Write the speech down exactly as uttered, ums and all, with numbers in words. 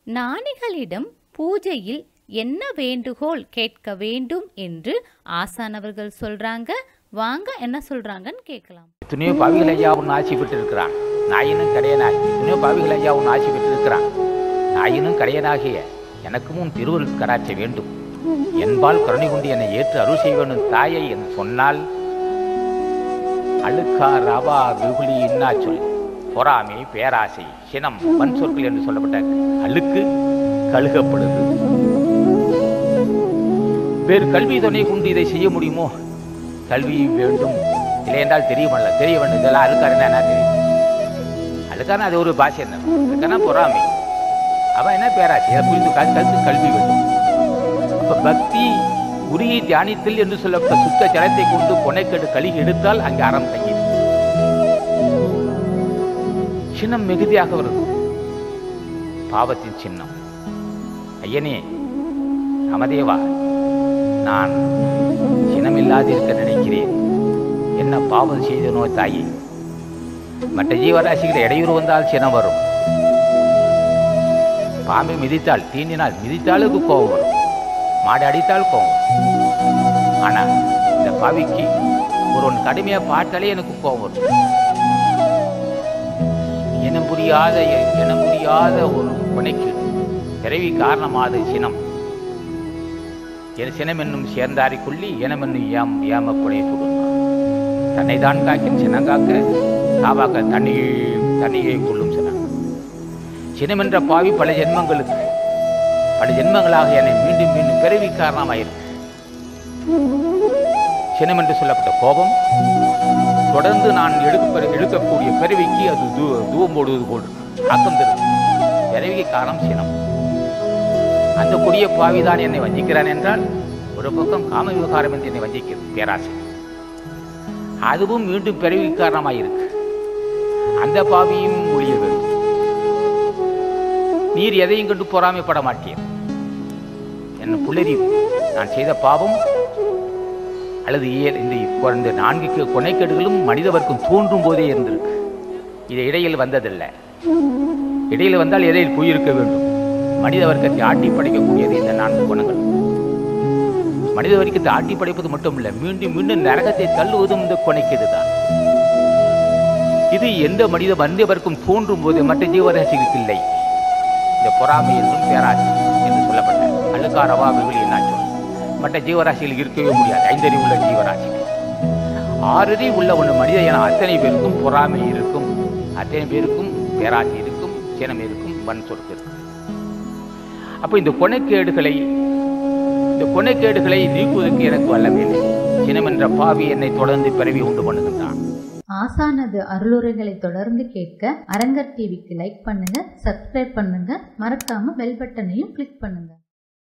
ஞானிகளிடம் பூஜையில் என்ன வேண்டுகோள் கேட்க வேண்டும் என்று ஆசான் அவர்கள் சொல்றாங்க. வாங்க என்ன சொல்றாங்கன்னு கேட்கலாம். துணியோ பாவிகள் ஐயா ஒன்று ஆட்சி பெற்று இருக்கிறான். நாயினும் கடையனாகி துணியோ பாவிகள் ஐயா ஒன்று ஆட்சி பெற்று இருக்கிறான். நாயினும் கடையனாகிய எனக்கும் உன் திருவருள் கடாட்ச வேண்டும். என்பால் கருணை கொண்டு என்னை ஏற்று அருள் செய்ய வேண்டும் தாயை என்று சொன்னால் அழுக்கா ரவா வெகுளி இன்னா சொல் பொறாமை பேராசை சினம் வன் சொற்கள் என்று சொல்லப்பட்ட அழுக்கு கழுகப்படுது. வேறு கல்வி துணை கொண்டு இதை செய்ய முடியுமோ? கல்வி வேண்டும் இல்லை என்றால் தெரியுமல்ல, தெரிய வேண்டும். இதெல்லாம் அழுக்காருன்னா என்ன தெரியும்? அழுக்கான அது ஒரு பாஷை என்ன? அழுக்கான பொறாமை, அவன் என்ன பேராசை, அதை புரிந்து கருத்து கல்வி வேண்டும். அப்போ பக்தி உரிய தியானித்தல் என்று சொல்லப்பட்ட சுத்த ஜலத்தை கொண்டு கொனைக்கெடு கழுகி எடுத்தால் அங்கே அறம் தங்கிது. சின்னம் மிகுதியாக வருது, பாவத்தின் சின்னம். ஐயனே அமதேவா, நான் சினமில்லாதிருக்க நினைக்கிறேன். என்ன பாவம் செய்தனோ தாயே? மற்ற ஜீவராசிகளை இடையூறு வந்தால் சினம் வரும். பாம்பை மிதித்தால் தீண்டினால் மிதித்தாலுக்கு கோபம் வரும். மாடு அடித்தால் கோபம். ஆனால் இந்த பாவிக்கு ஒருவன் கடுமையாக பார்த்தாலே எனக்கு கோபம் வரும். இனம் புரியாத இனம் புரியாத ஒரு கொனைக்கு பிறவி காரணமாது சினம். என் சினம் என்னும் சேர்ந்தாரை கொள்ளி இனம் என்னும் ஏம் ஏம கொலை சுடும். தன்னை தான் காக்கின் சினம் காக்க காவாக்க தண்ணியை தண்ணியை கொள்ளும் சினம். சினம் என்ற பாவி பல ஜென்மங்களுக்கு பல ஜென்மங்களாக என்னை மீண்டும் மீண்டும் பிறவி காரணமாயிருக்கு. சினம் என்று சொல்லப்பட்ட கோபம் தொடர்ந்து நான் எடுக்க எடுக்கக்கூடிய பிறவிக்கு அது தூ தூவம் போடுவது போல் ஆக்கம் தரும். பிறவிக்கு காரணம் சினம். அந்த கொடிய பாவிதான் என்னை வஞ்சிக்கிறான் என்றால் ஒரு பக்கம் காம விவகாரம் என்று என்னை வஞ்சிக்கிறது பேராசை. அதுவும் மீண்டும் பிறவி காரணமாயிருக்கு. அந்த பாவியும் ஒழிய வேண்டும். நீர் எதையும் கண்டு பொறாமைப்பட மாட்டேன். என் புள்ளறிவு நான் செய்த பாவம் அல்லது இந்த இந்த நான்கு கொனைக்கேடுகளும் மனிதவர்க்கும் தோன்றும் போதே இருந்திருக்கு. இது இடையில் வந்ததில்லை. இடையில் வந்தால் எதையில் போயிருக்க வேண்டும்? மனித வர்க்கத்தை ஆட்டி படைக்கக்கூடியது இந்த நான்கு குணங்கள். மனித வர்க்கத்தை ஆட்டி படைப்பது மட்டும் இல்லை, மீண்டும் மீண்டும் நரகத்தை தள்ளுவதும் இந்த கொனைக்கேடு தான். இது எந்த மனித மனிதவர்க்கும் தோன்றும் போது மற்ற ஜீவராசிகளுக்கு இல்லை. இந்த பொறாமை என்றும் பேராசி என்று சொல்லப்பட்ட அழுக்காரவா வெகுளி என்னாச்சோ மற்ற ஜீவராசிகள் இருக்கவே முடியாது. ஐந்தறிவு உள்ள ஜீவராசிகள். ஆறறிவு உள்ள ஒன்று மனித என அத்தனை பேருக்கும் பொறாமை இருக்கும், அத்தனை பேருக்கும் பேராசி இருக்கும், சினம் இருக்கும், வன் சொற்கு இருக்கும். அப்போ இந்த கொனைக்கேடுகளை இந்த கொனைக்கேடுகளை நீக்குவதற்கு எனக்கு வல்லமில்லை. சினம் என்ற பாவி என்னை தொடர்ந்து பிறவி உண்டு பண்ணுகின்றான். ஆசானது அருளுரைகளை தொடர்ந்து கேட்க அரங்கர் டிவிக்கு லைக் பண்ணுங்க, சப்ஸ்கிரைப் பண்ணுங்க, மறக்காம பெல் பட்டனையும் கிளிக் பண்ணுங்க.